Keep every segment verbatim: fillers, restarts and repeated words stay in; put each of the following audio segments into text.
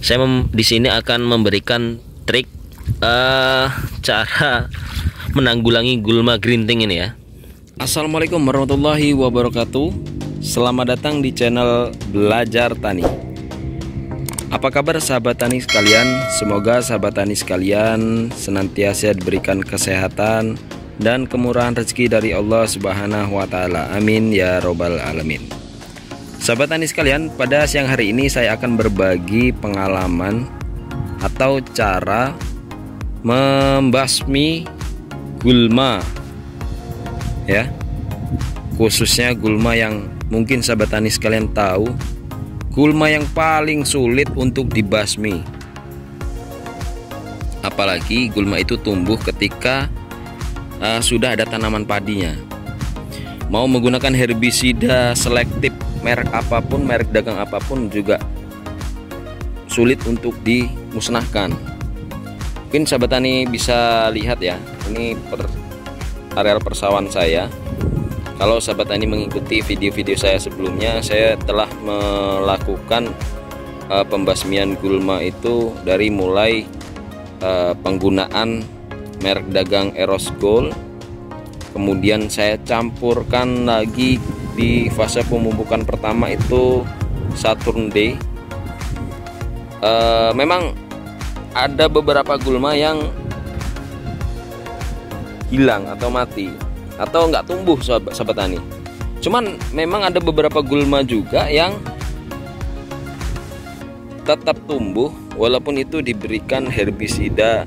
Saya mem di sini akan memberikan trik uh, cara menanggulangi gulma gerinting ini ya. Assalamualaikum warahmatullahi wabarakatuh. Selamat datang di channel Belajar Tani. Apa kabar sahabat tani sekalian? Semoga sahabat tani sekalian senantiasa diberikan kesehatan dan kemurahan rezeki dari Allah Subhanahu wa taala. Amin ya robbal alamin. Sahabat tani sekalian, pada siang hari ini saya akan berbagi pengalaman atau cara membasmi gulma ya, khususnya gulma yang mungkin sahabat tani sekalian tahu, gulma yang paling sulit untuk dibasmi. Apalagi gulma itu tumbuh ketika uh, sudah ada tanaman padinya. Mau menggunakan herbisida selektif merek apapun, merek dagang apapun juga sulit untuk dimusnahkan. Mungkin sahabat tani bisa lihat ya, ini per areal persawahan saya. Kalau sahabat tani mengikuti video-video saya sebelumnya, saya telah melakukan uh, pembasmian gulma itu dari mulai uh, penggunaan merek dagang Eros Gold, kemudian saya campurkan lagi di fase pemupukan pertama itu Saturn D. Uh, memang ada beberapa gulma yang hilang atau mati atau nggak tumbuh sahabat, sahabat tani. Cuman memang ada beberapa gulma juga yang tetap tumbuh walaupun itu diberikan herbisida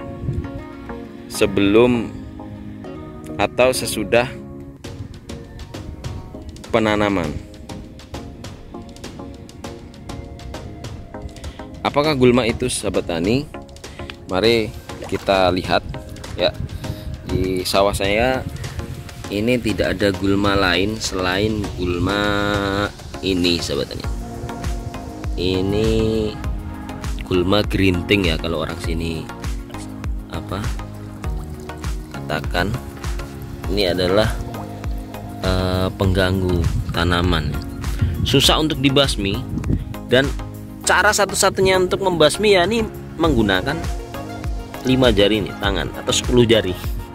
sebelum atau sesudah penanaman. Apakah gulma itu sahabat tani? Mari kita lihat ya. Di sawah saya ini tidak ada gulma lain selain gulma ini sahabat tani. Ini gulma gerinting ya kalau orang sini apa katakan. Ini adalah uh, pengganggu tanaman, susah untuk dibasmi, dan cara satu-satunya untuk membasmi ya ini menggunakan lima jari nih tangan atau sepuluh jari.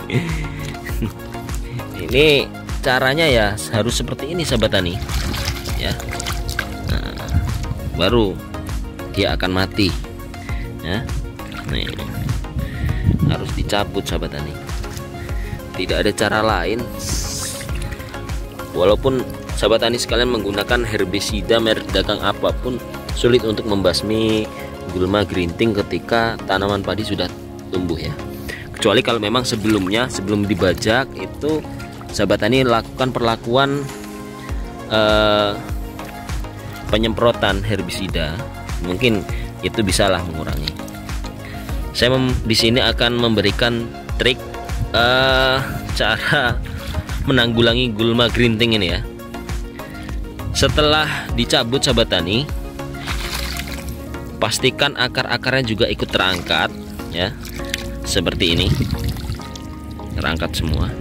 Ini caranya ya harus seperti ini sahabat tani ya. Nah, baru dia akan mati ya. Nih, harus dicabut sahabat tani. Tidak ada cara lain. Walaupun sahabat tani sekalian menggunakan herbisida merek dagang apapun, sulit untuk membasmi gulma gerinting ketika tanaman padi sudah tumbuh ya. Kecuali kalau memang sebelumnya sebelum dibajak itu sahabat tani lakukan perlakuan eh, penyemprotan herbisida, mungkin itu bisalah mengurangi. Saya di sini akan memberikan trik Uh, cara menanggulangi gulma gerinting ini ya. Setelah dicabut sahabat tani, pastikan akar-akarnya juga ikut terangkat ya, seperti ini, terangkat semua.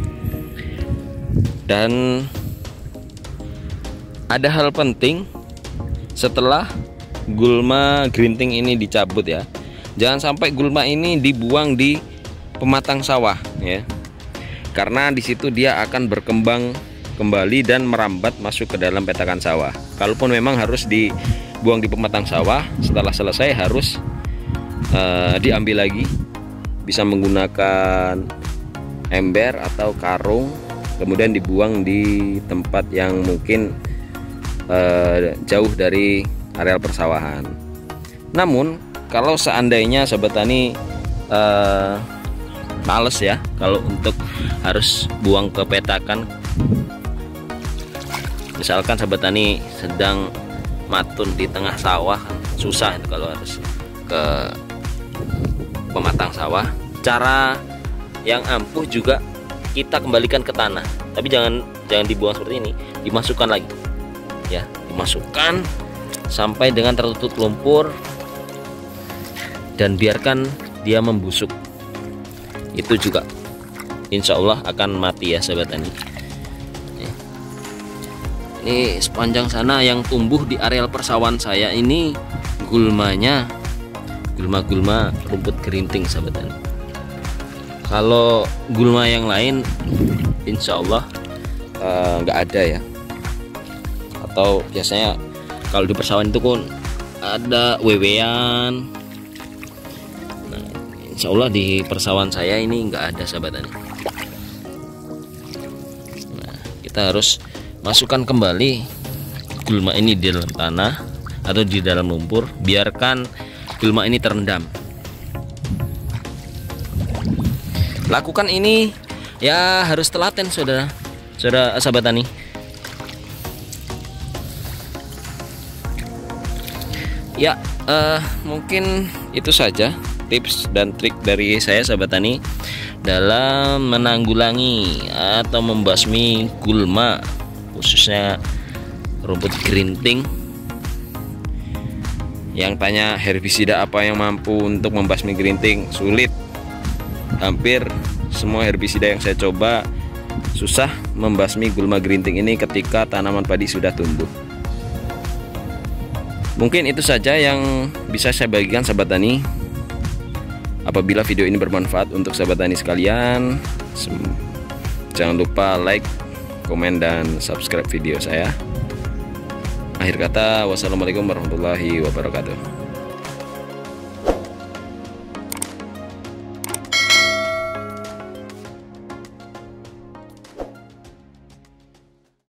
Dan ada hal penting setelah gulma gerinting ini dicabut ya, jangan sampai gulma ini dibuang di pematang sawah ya, karena di situ dia akan berkembang kembali dan merambat masuk ke dalam petakan sawah. Kalaupun memang harus dibuang di pematang sawah, setelah selesai harus uh, diambil lagi, bisa menggunakan ember atau karung, kemudian dibuang di tempat yang mungkin uh, jauh dari areal persawahan. Namun kalau seandainya sahabat tani uh, males ya kalau untuk harus buang ke petakan, misalkan sahabat tani sedang matun di tengah sawah, susah itu kalau harus ke pematang sawah. Cara yang ampuh juga kita kembalikan ke tanah, tapi jangan jangan dibuang seperti ini, dimasukkan lagi ya, dimasukkan sampai dengan tertutup lumpur dan biarkan dia membusuk. Itu juga insya Allah akan mati ya sahabat tani. Ini sepanjang sana yang tumbuh di areal persawahan saya ini gulmanya gulma-gulma rumput gerinting sahabat tani. Kalau gulma yang lain insya Allah nggak uh, ada ya, atau biasanya kalau di persawahan itu kan ada wewean. Nah, insya Allah di persawahan saya ini nggak ada sahabat tani. Nah, kita harus masukkan kembali gulma ini di dalam tanah atau di dalam lumpur, biarkan gulma ini terendam. Lakukan ini ya harus telaten saudara, saudara sahabat tani. Ya uh, mungkin itu saja tips dan trik dari saya sahabat tani dalam menanggulangi atau membasmi gulma, khususnya rumput gerinting. Yang tanya herbisida apa yang mampu untuk membasmi gerinting? Sulit. Hampir semua herbisida yang saya coba susah membasmi gulma gerinting ini ketika tanaman padi sudah tumbuh. Mungkin itu saja yang bisa saya bagikan sahabat tani. Apabila video ini bermanfaat untuk sahabat tani sekalian, jangan lupa like, komen, dan subscribe video saya. Akhir kata, wassalamualaikum warahmatullahi wabarakatuh.